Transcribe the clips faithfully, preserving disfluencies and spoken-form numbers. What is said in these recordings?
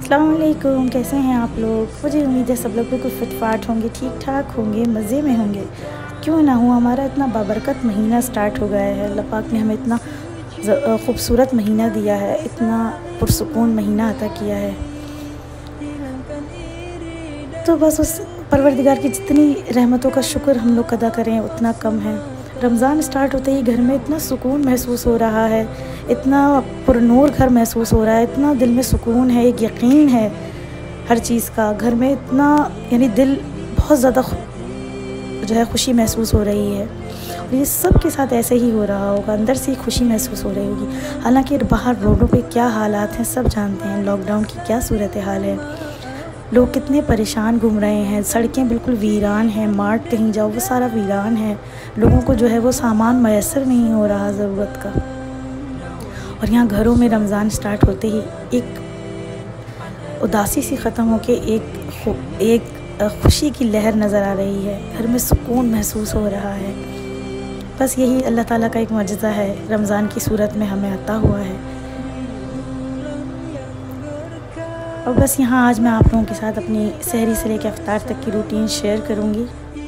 अस्सलाम वालेकुम, कैसे हैं आप लोग। मुझे उम्मीद है सब लोग बिल्कुल फिटफाट होंगे, ठीक ठाक होंगे, मज़े में होंगे। क्यों ना हो, हमारा इतना बाबरकत महीना स्टार्ट हो गया है। अल्लाह पाक ने हमें इतना ख़ूबसूरत महीना दिया है, इतना पुरसुकून महीना अता किया है। तो बस उस परवरदिगार की जितनी रहमतों का शुक्र हम लोग अदा करें उतना कम है। रमज़ान स्टार्ट होते ही घर में इतना सुकून महसूस हो रहा है, इतना पुरनूर घर महसूस हो रहा है, इतना दिल में सुकून है, एक यकीन है हर चीज़ का। घर में इतना यानी दिल बहुत ज़्यादा जो है खुशी महसूस हो रही है। और ये सब के साथ ऐसे ही हो रहा होगा, अंदर से खुशी महसूस हो रही होगी। हालांकि बाहर रोडों पे क्या हालात हैं सब जानते हैं, लॉकडाउन की क्या सूरत हाल है, लोग कितने परेशान घूम रहे हैं, सड़कें बिल्कुल वीरान हैं, मार्ट कहीं जाओ वो सारा वीरान है, लोगों को जो है वो सामान मैसर नहीं हो रहा ज़रूरत का। और यहाँ घरों में रमज़ान स्टार्ट होते ही एक उदासी सी ख़त्म होके एक एक खुशी की लहर नज़र आ रही है, घर में सुकून महसूस हो रहा है। बस यही अल्लाह ताला का एक मौजज़ा है, रमज़ान की सूरत में हमें अता हुआ है। और बस यहाँ आज मैं आप लोगों के साथ अपनी सहरी से लेकर इफ्तार तक की रूटीन शेयर करूँगी।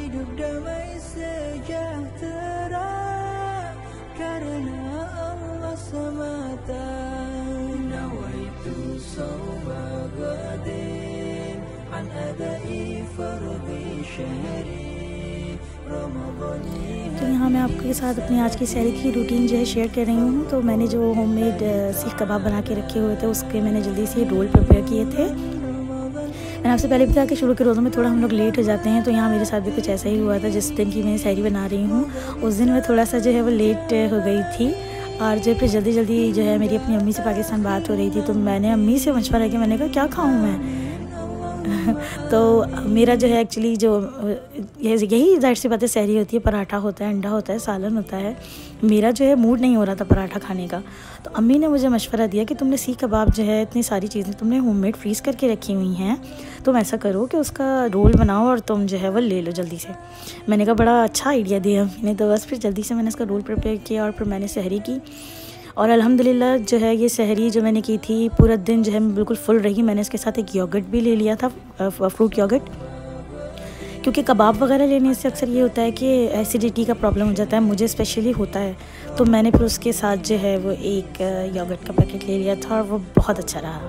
तो यहाँ मैं आपके साथ अपनी आज की सहरी की रूटीन जो है शेयर कर रही हूँ। तो मैंने जो होममेड सीख कबाब बना के रखे हुए थे उसके मैंने जल्दी से रोल प्रिपेयर किए थे। मैंने आपसे पहले बताया कि शुरू के रोज़ों में थोड़ा हम लोग लेट हो जाते हैं, तो यहाँ मेरे साथ भी कुछ ऐसा ही हुआ था। जिस दिन की मैं सहरी बना रही हूँ उस दिन मैं थोड़ा सा जो है वो लेट हो गई थी, और जो फिर जल्दी जल्दी जो है मेरी अपनी अम्मी से पाकिस्तान बात हो रही थी, तो मैंने अम्मी से मशवरा किया, मैंने कहा क्या खाऊँ मैं। तो मेरा जो है एक्चुअली जो यही जाहिर सी बात है, सहरी होती है, पराठा होता है, अंडा होता है, सालन होता है। मेरा जो है मूड नहीं हो रहा था पराठा खाने का, तो अम्मी ने मुझे मशवरा दिया कि तुमने सीख कबाब जो है इतनी सारी चीज़ें तुमने होममेड फ्रीज़ करके रखी हुई हैं, तुम ऐसा करो कि उसका रोल बनाओ और तुम जो है वो ले लो जल्दी से। मैंने कहा बड़ा अच्छा आइडिया दिया अम्मी ने। तो बस फिर जल्दी से मैंने इसका रोल प्रिपेयर किया और फिर मैंने सहरी की। और अल्हम्दुलिल्लाह जो है ये सहरी जो मैंने की थी पूरा दिन जो है मैं बिल्कुल फुल रही। मैंने इसके साथ एक योगर्ट भी ले लिया था, फ्रूट योगर्ट, क्योंकि कबाब वगैरह लेने से अक्सर ये होता है कि एसिडिटी का प्रॉब्लम हो जाता है, मुझे स्पेशली होता है। तो मैंने फिर उसके साथ जो है वो एक योगर्ट का पैकेट ले लिया था और वो बहुत अच्छा रहा।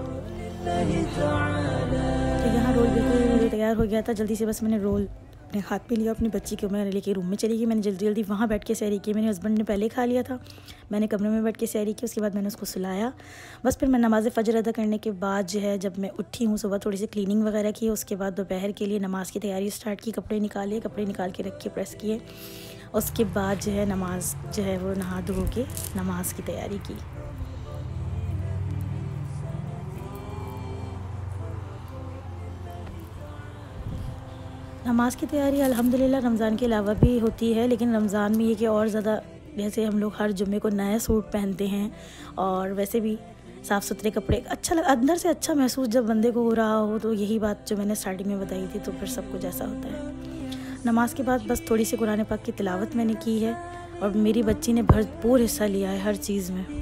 तो यहाँ रोल बिल्कुल तैयार हो गया था। जल्दी से बस मैंने रोल अपने हाथ में लिया, अपनी बच्ची को मैं लेके रूम में चली गई। मैंने जल्दी जल्दी वहाँ बैठ के सहरी की। मेरे हस्बैंड ने पहले खा लिया था, मैंने कमरे में बैठ के सहरी की, उसके बाद मैंने उसको सुलाया। बस फिर मैं नमाज़ फ़जर अदा करने के बाद जो है जब मैं उठी हूँ सुबह, थोड़ी सी क्लीनिंग वगैरह की, उसके बाद दोपहर के लिए नमाज़ की तैयारी स्टार्ट की। कपड़े निकाले, कपड़े निकाल के रख के प्रेस किए, उसके बाद जो है नमाज़ जो है वो नहा धो के नमाज़ की तैयारी की। नमाज़ की तैयारी अल्हम्दुलिल्लाह रमज़ान के अलावा भी होती है, लेकिन रमज़ान में ये कि और ज़्यादा, जैसे हम लोग हर जुम्मे को नया सूट पहनते हैं और वैसे भी साफ़ सुथरे कपड़े, अच्छा लग, अंदर से अच्छा महसूस जब बंदे को हो रहा हो, तो यही बात जो मैंने स्टार्टिंग में बताई थी, तो फिर सब कुछ ऐसा होता है। नमाज़ के बाद बस थोड़ी सी कुरान पाक की तिलावत मैंने की है और मेरी बच्ची ने भरपूर हिस्सा लिया है हर चीज़ में।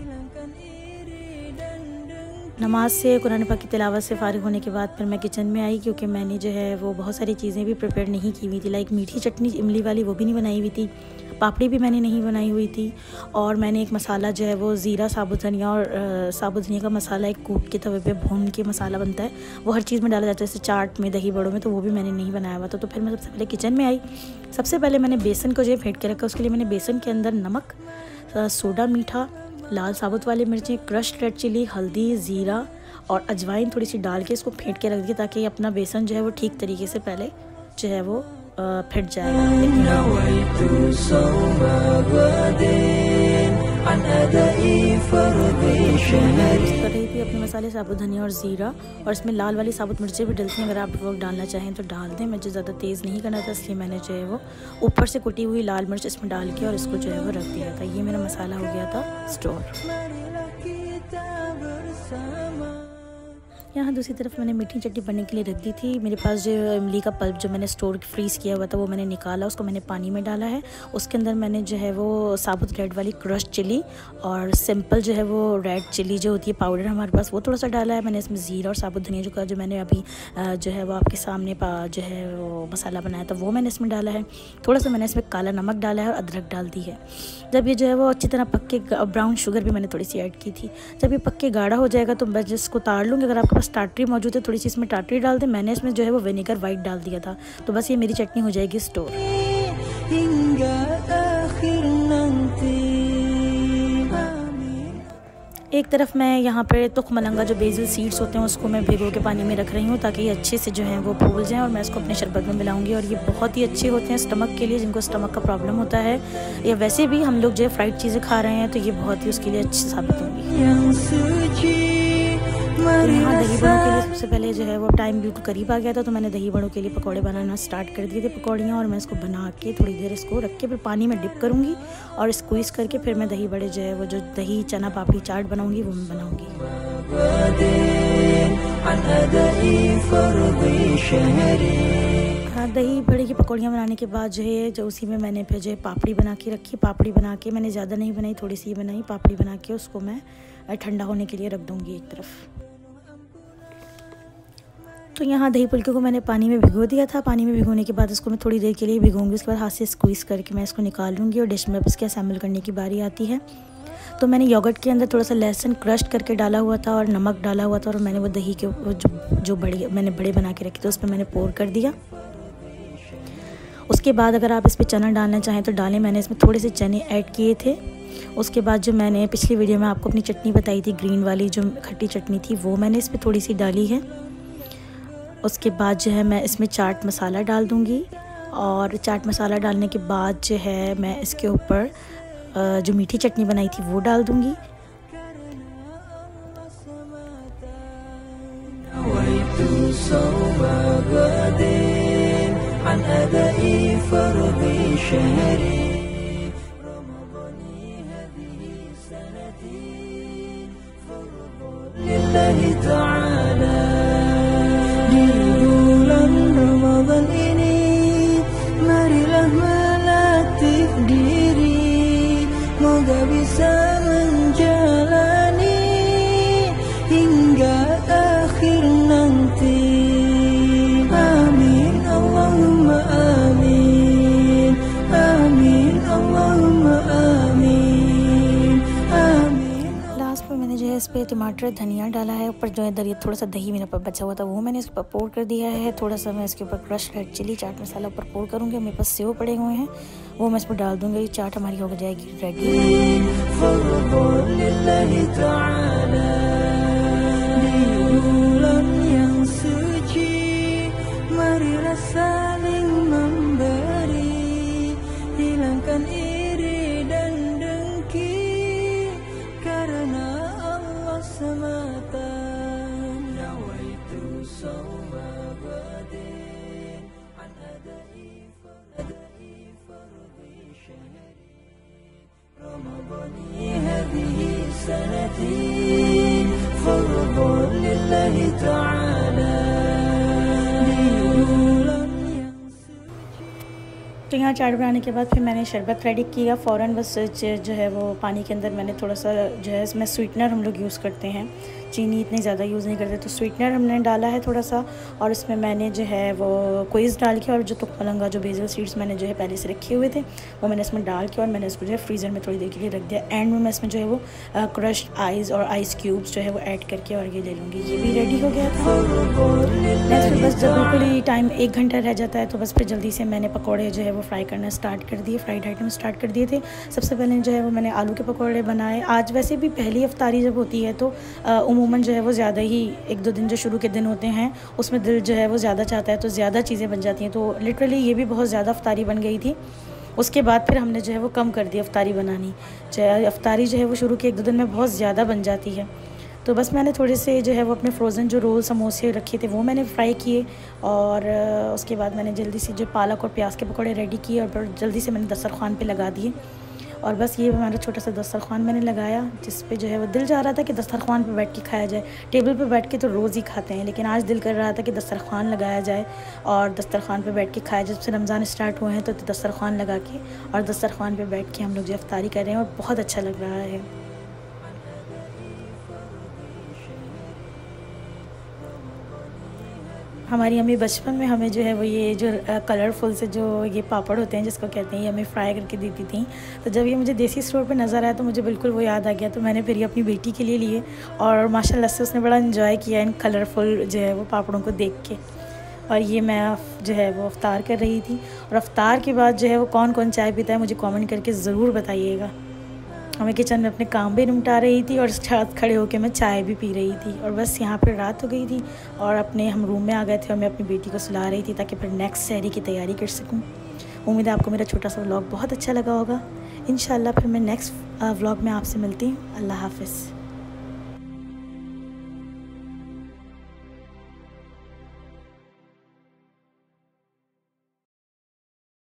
नमाज से कुरान पाक की तिलावत से फ़ारिग होने के बाद फिर मैं किचन में आई, क्योंकि मैंने जो है वो बहुत सारी चीज़ें भी प्रिपेयर नहीं की हुई थी। लाइक मीठी चटनी इमली वाली वो भी नहीं बनाई हुई थी, पापड़ी भी मैंने नहीं बनाई हुई थी, और मैंने एक मसाला जो है वो ज़ीरा, साबुत धनिया और साबुत धनिया का मसाला एक कूट के तवे पे भून के मसाला बनता है, वो हर चीज़ में डाला जाता है, जैसे चाट में, दही बड़ों में, तो वो भी मैंने नहीं बनाया हुआ था। तो फिर मैं सबसे पहले किचन में आई। सबसे पहले मैंने बेसन को जो है फेंट के रखा। उसके लिए मैंने बेसन के अंदर नमक, सोडा मीठा, लाल साबुत वाली मिर्चें, क्रश्ड रेड चिली, हल्दी, ज़ीरा और अजवाइन थोड़ी सी डाल के इसको फेंट के रख दिया, ताकि अपना बेसन जो है वो ठीक तरीके से पहले जो है वो फिट जाएगा। कर रही थी अपने मसाले, साबुत धनिया और ज़ीरा, और इसमें लाल वाली साबुत मिर्चें भी डलती हैं, अगर आप वो डालना चाहें तो डाल दें। मुझे ज़्यादा तेज़ नहीं करना था, इसलिए मैंने जो है वो ऊपर से कुटी हुई लाल मिर्च इसमें डाल के और इसको जो है वो रख दिया था। ये मेरा मसाला हो गया था स्टोर। यहाँ दूसरी तरफ मैंने मीठी चटनी बनने के लिए रख दी थी। मेरे पास जो इमली का पल्प जो मैंने स्टोर फ्रीज़ किया हुआ था वो मैंने निकाला, उसको मैंने पानी में डाला है। उसके अंदर मैंने जो है वो साबुत रेड वाली क्रश चिली और सिंपल जो है वो रेड चिली जो होती है पाउडर हमारे पास, वो थोड़ा सा डाला है। मैंने इसमें ज़ीरा और साबुत धनिया जो का जो मैंने अभी जो है वो आपके सामने जो है वो मसाला बनाया था वो मैंने इसमें डाला है। थोड़ा सा मैंने इसमें काला नमक डाला है और अदरक डाल दी है। जब ये जो है वो अच्छी तरह पक के, ब्राउन शुगर भी मैंने थोड़ी सी ऐड की थी। जब ये पक के गाढ़ा हो जाएगा तो मैं जिसको उतार लूँगी। अगर आपके पास टाटरी मौजूद है थोड़ी सी इसमें टाटरी डाल दें। मैंने इसमें जो है वो विनेगर वाइट डाल दिया था। तो बस ये मेरी चटनी हो जाएगी स्टोर। एक तरफ मैं यहाँ पे तुख मलंगा जो बेसिल सीड्स होते हैं उसको मैं भिगो के पानी में रख रही हूँ ताकि ये अच्छे से जो है वो फूल जाएं और मैं इसको अपने शरबत में मिलाऊंगी। और ये बहुत ही अच्छे होते हैं स्टमक के लिए, जिनको स्टमक का प्रॉब्लम होता है या वैसे भी हम लोग जो है फ्राइड चीज़ें खा रहे हैं तो ये बहुत ही उसके लिए अच्छी साबित होंगी। तो यहाँ दही बड़ों के लिए सबसे पहले जो है वो टाइम बिल्कुल करीब आ गया था तो मैंने दही बड़ों के लिए पकौड़े बनाना स्टार्ट कर दिए थे पकौड़ियाँ। और मैं इसको बना के थोड़ी देर इसको रख के फिर पानी में डिप करूँगी और स्क्वीज़ करके फिर मैं दही बड़े जो है वो जो दही चना पापड़ी चाट बनाऊँगी वो मैं बनाऊँगी। हाँ, दही बड़े की पकौड़ियाँ बनाने के बाद जो है जो उसी में मैंने फिर जो है पापड़ी बना के रखी। पापड़ी बना के मैंने ज़्यादा नहीं बनाई, थोड़ी सी बनाई। पापड़ी बना के उसको मैं ठंडा होने के लिए रख दूँगी एक तरफ। तो यहाँ दही पुल्के को मैंने पानी में भिगो दिया था। पानी में भिगोने के बाद इसको मैं थोड़ी देर के लिए भिगोऊंगी। उसके बाद हाथ से स्क्वीज़ करके मैं इसको निकाल लूँगी और डिश में इसके असेंबल करने की बारी आती है। तो मैंने योगर्ट के अंदर थोड़ा सा लहसुन क्रश करके डाला हुआ था और नमक डाला हुआ था और मैंने वो दही के जो जो बड़े मैंने बड़े बना के रखे थे उस पर मैंने पोर कर दिया। उसके बाद अगर आप इस पर चना डालना चाहें तो डालें। मैंने इसमें थोड़े से चने ऐड किए थे। उसके बाद जो मैंने पिछली वीडियो में आपको अपनी चटनी बताई थी ग्रीन वाली जो खट्टी चटनी थी वो मैंने इस पर थोड़ी सी डाली है। उसके बाद जो है मैं इसमें चाट मसाला डाल दूँगी और चाट मसाला डालने के बाद जो है मैं इसके ऊपर जो मीठी चटनी बनाई थी वो डाल दूँगी। Moga bisa menjalani hingga akhir nanti. Amin Allahumma amin. Amin Allahumma amin. Amin। Last में मैंने जो है इस पर टमाटर धनिया डाला है। ऊपर जो है दरिया थोड़ा सा दही मेरे पास बचा हुआ था वो मैंने इसके ऊपर पोर कर दिया है। थोड़ा सा मैं इसके ऊपर crush red chilli chaat masala ऊपर पोर करूँगी। मेरे पास सेव पड़े हुए हैं वो मैं इस पर डाल दूँगी। चाट हमारी हो जाएगी रेडी। तो यहाँ चाट बनाने के बाद फिर मैंने शरबत रेडी किया फ़ौरन। बस जो है वो पानी के अंदर मैंने थोड़ा सा जो है इसमें स्वीटनर हम लोग यूज़ करते हैं, चीनी इतनी ज़्यादा यूज़ नहीं करते तो स्वीटनर हमने डाला है थोड़ा सा। और इसमें मैंने जो है वो कोइज़ डाल के और जो तुख मलंगा जो बेसिल सीड्स मैंने जो है पहले से रखे हुए थे वो मैंने इसमें डाल के और मैंने इसको जो है फ्रीज़र में थोड़ी देर के लिए रख दिया। एंड में मैं इसमें जो है वो क्रश्ड आइस और आइस क्यूब्स जो है वो ऐड करके और ये ले लूँगी। ये भी रेडी हो गया था। नेक्स्ट बस जब बिल्कुल ही टाइम एक घंटा रह जाता है तो बस फिर जल्दी से मैंने पकौड़े जो है वो फ्राई करना स्टार्ट कर दिए। फ्राइड आइटम स्टार्ट कर दिए थे। सबसे पहले जो है वो मैंने आलू के पकौड़े बनाए। आज वैसे भी पहली इफ्तारी जब होती है तो उमूमन जो है वो ज़्यादा ही एक दो दिन जो शुरू के दिन होते हैं उसमें दिल जो है वो ज़्यादा चाहता है तो ज़्यादा चीज़ें बन जाती हैं। तो लिटरली ये भी बहुत ज़्यादा इफ्तारी बन गई थी। उसके बाद फिर हमने जो है वो कम कर दी इफ्तारी बनानी। इफ्तारी जो है वो शुरू के एक दो दिन में बहुत ज़्यादा बन जाती है। तो बस मैंने थोड़े से जो है वो अपने फ्रोज़न जो रोल समोसे रखे थे वो मैंने फ्राई किए और उसके बाद मैंने जल्दी से जो पालक और प्याज के पकौड़े रेडी किए और फिर जल्दी से मैंने दस्तरखान पे लगा दिए। और बस ये हमारा छोटा सा दस्तरखान मैंने लगाया, जिस पे जो है वो दिल जा रहा था कि दस्तरखान पे बैठ के खाया जाए। टेबल पे बैठ के तो रोज़ ही खाते हैं, लेकिन आज दिल कर रहा था कि दस्तरखान लगाया जाए और दस्तरखान पे बैठ के खाया जाए। जब से रमज़ान स्टार्ट हुए हैं तो दस्तरखान लगा के और दस्तरखान पे बैठ के हम लोग जो इफ्तारी कर रहे हैं और बहुत अच्छा लग रहा है। हमारी अम्मी बचपन में हमें जो है वो ये जो कलरफुल से जो ये पापड़ होते हैं जिसको कहते हैं, ये हमें फ्राई करके देती थी। तो जब ये मुझे देसी स्टोर पे नज़र आया तो मुझे बिल्कुल वो याद आ गया। तो मैंने फिर ये अपनी बेटी के लिए लिए और माशाल्लाह से उसने बड़ा इन्जॉय किया इन कलरफुल जो है वो पापड़ों को देख के। और ये मैं जो है वो अफ्तार कर रही थी। और अफ्तार के बाद जो है वो कौन कौन चाय पीता है मुझे कमेंट करके ज़रूर बताइएगा। हमें किचन में अपने काम भी निपटा रही थी और साथ खड़े होकर मैं चाय भी पी रही थी। और बस यहाँ पर रात हो गई थी और अपने हम रूम में आ गए थे और मैं अपनी बेटी को सुला रही थी ताकि फिर नेक्स्ट सहरी की तैयारी कर सकूँ। उम्मीद है आपको मेरा छोटा सा व्लॉग बहुत अच्छा लगा होगा। इंशाल्लाह फिर मैं नेक्स्ट व्लॉग में आपसे मिलती हूँ। अल्लाह हाफ़िज़।